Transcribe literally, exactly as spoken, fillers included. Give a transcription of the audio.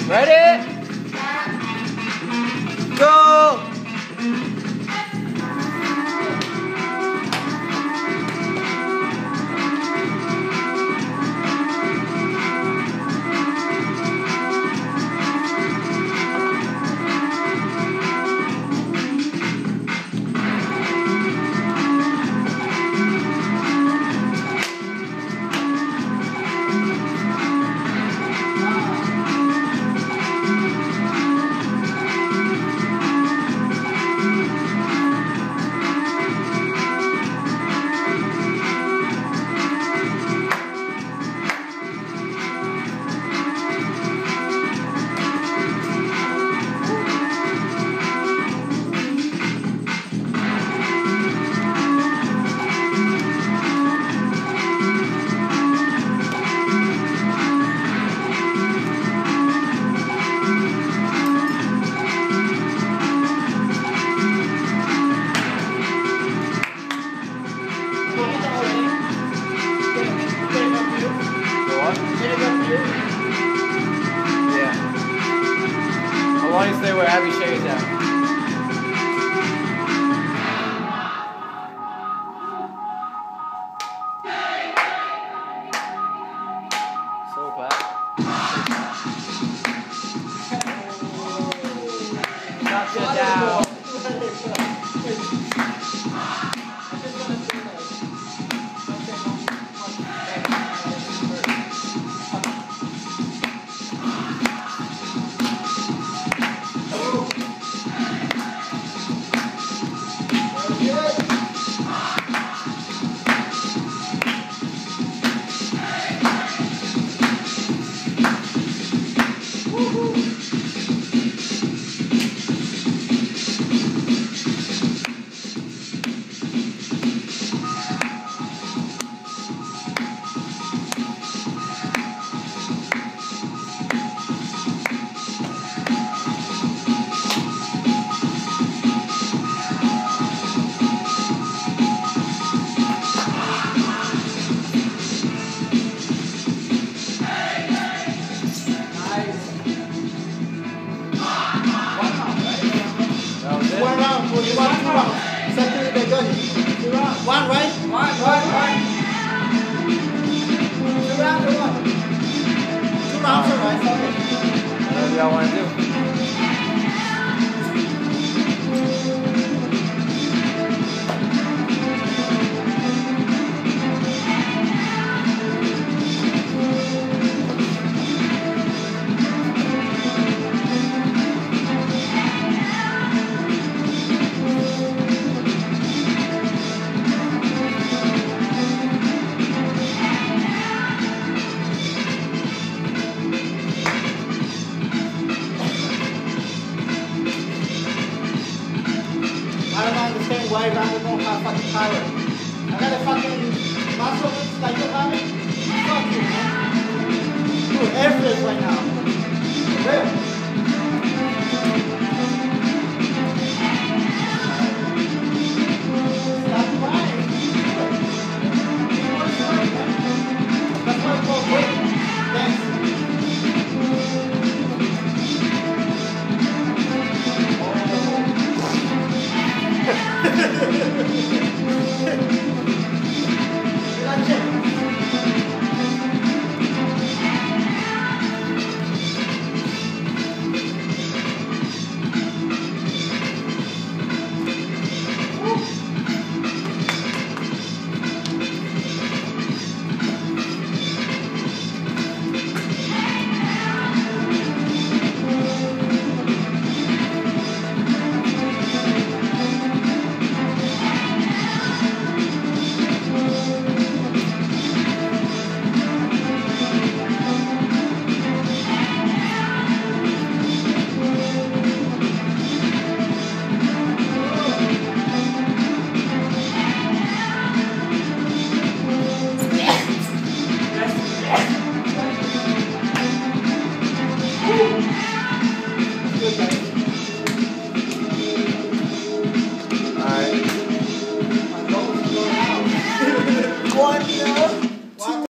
Ready? Go! Yeah. How long do you stay where Abby Shea is at? So bad. Knock it down. One round, for you want two rounds. Second, they're good. Two rounds. One, right? One, one, one. Two rounds or what? Two rounds, all right? Sorry. Whatever y'all want to do. I don't understand why Rambo don't have fucking power. I got a fucking muscle